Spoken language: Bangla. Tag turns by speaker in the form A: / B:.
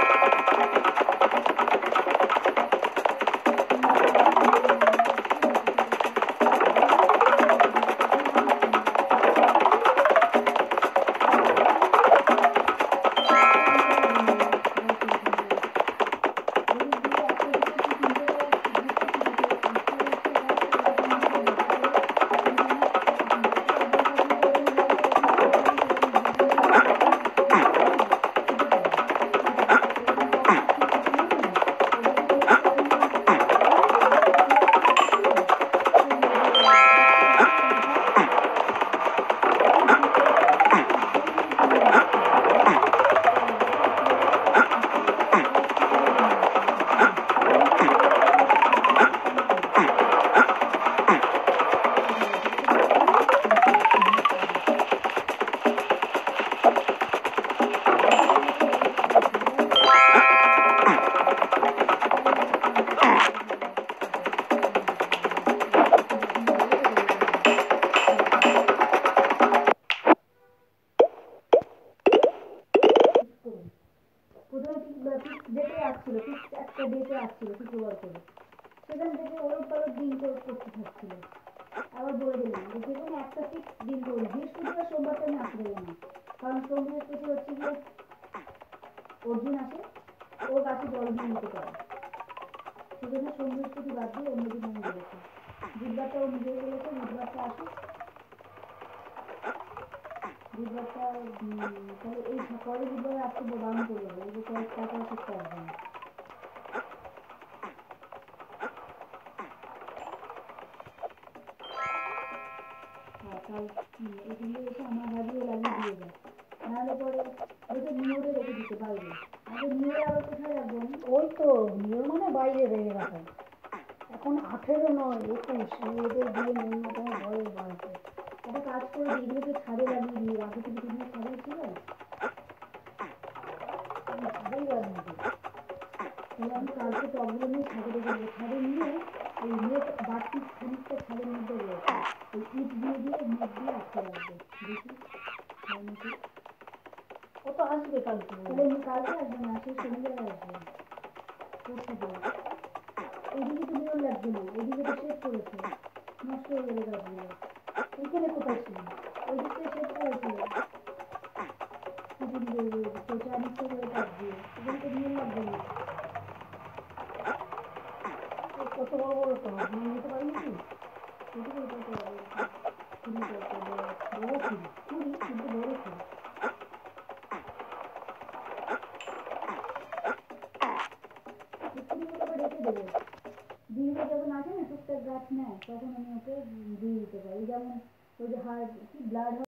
A: ডেটে আসছিল, একটা ডেটে আসছিল শুক্রবার করে, সেখান থেকে ওলট পালট দিন করে করতে থাকছিল। আবার বলে দিলাম যে যে কোনো একটা ফিক্স দিন করুন, বৃহস্পতিবার সোমবারটা আমি আসতে দেবো না, কারণ সোম বৃহস্পতি হচ্ছে গিয়ে অর্জুন আসে, ও গাছে জল দিয়ে নিতে পারে, সেজন্য সোম বৃহস্পতি বাদ দিয়ে অন্য দিন আমি বলেছি। বুধবারটা ও নিজেই বলেছে বুধবারটা আসুক, বুধবারটা তাহলে এই পরে বুধবারে আসতে বারণ করবো, এই যে তারপরে সপ্তাহে আসবে না। কাল এখানে এসে আমার লাগিয়ে দিয়ে যায়, নাহলে পরে ওকে নিয়রে রেখে দিতে বাইরে। আগে নিয়রে আবার কোথায় রাখবো আমি? ওই তো নিয়র মানে বাইরে রেখে রাখা, এখন 18 নয় 21, এদের দিয়ে ন্যূনতম বয়স বাড়াতে। একটা কাজ করে দিই, এগুলোকে ছাদে লাগিয়ে দিই, আগে থেকে তুমি ছাদে ছিল, আমি ছাদেই লাগিয়ে দিই। তাহলে আমি কালকে টবগুলো নিয়ে ছাদে রেখে দেবো, ছাদে নিয়ে ওই নেট বাড়তি খানিকটা ছাদের মধ্যে রয়েছে, ওই ইট দিয়ে নেট দিয়ে আটকে রাখবো, দেখি হয় নাকি। ও তো আসবে কালকে, তাহলে কালকে আসবে না, সেই শনিবার আসবে, করতে দেবো। এইদিকে তো নিয়ম লাগবে না, এইদিকে তো শেড করেছে, নষ্ট হয়ে যাবে গাছগুলো। এইখানে কোথায় ছিল, ওই দিক থেকে শেড করেছিল, কোচা নিচ্ছে করে কাজ দিয়ে, এখানে তো নিয়ম লাগবে না। কত বড় বড় তো নিয়ে যেতে পারি নাকি, ছোটো করে করতে পারি, খুঁড়ি করতে বড় খুঁড়ি কিন্তু বড় খুঁড়ি। খুঁড়িগুলোকে রেখে দেবো, দিদিকে যখন আসে না টুকটাক গাছ নেয় তখন আমি ওকে দিয়ে দিতে পারি, যেমন ওই যে হাড় কি ব্লাড